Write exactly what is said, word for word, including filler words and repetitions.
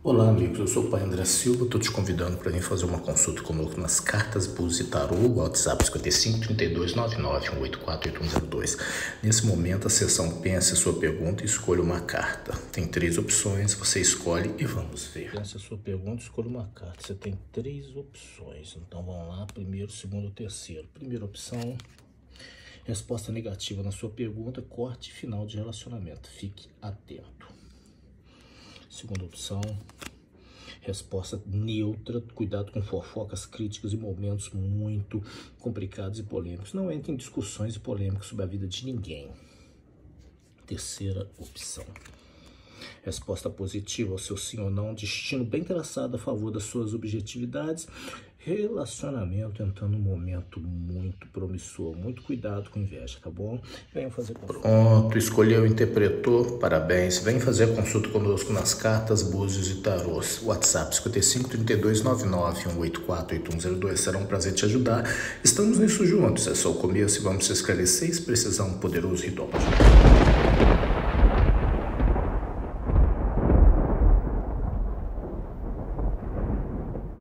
Olá amigos, eu sou o Pai André Silva, estou te convidando para vir fazer uma consulta conosco nas cartas Búzios e Tarô, WhatsApp cinquenta e cinco, trinta e dois, noventa e nove, cento e oitenta e quatro, oito um zero dois. Nesse momento a sessão pense a sua pergunta e escolha uma carta. Tem três opções, você escolhe e vamos ver. Pense a sua pergunta e escolha uma carta. Você tem três opções, então vamos lá, primeiro, segundo, terceiro. Primeira opção, resposta negativa na sua pergunta, corte final de relacionamento, fique atento. Segunda opção, resposta neutra, cuidado com fofocas, críticas e momentos muito complicados e polêmicos. Não entre em discussões e polêmicas sobre a vida de ninguém. Terceira opção, resposta positiva ao seu sim ou não, destino bem traçado a favor das suas objetividades, relacionamento entrando num momento muito promissor, muito cuidado com inveja, tá bom? Venham fazer consulta. Pronto, escolheu, interpretou, parabéns. Vem fazer consulta conosco nas cartas Búzios e Tarôs. WhatsApp cinquenta e cinco, trinta e dois, noventa e nove, cento e oitenta e quatro, oito um zero dois. Será um prazer te ajudar. Estamos nisso juntos, é só o começo e vamos se esclarecer e precisar um poderoso ritual.